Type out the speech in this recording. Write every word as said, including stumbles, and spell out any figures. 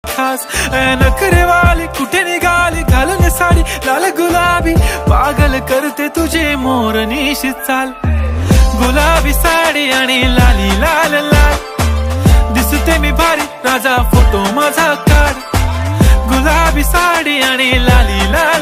खास नखरे वाली कुठे निघाली घालून साडी लाल गुलाबी पागल करते तुझे मोरनीशी चाल गुलाबी साडी आणि लाली लाल लाल दिसते मी भारी राजा फोटो माझा काढ गुलाबी साडी आणि लाली लाल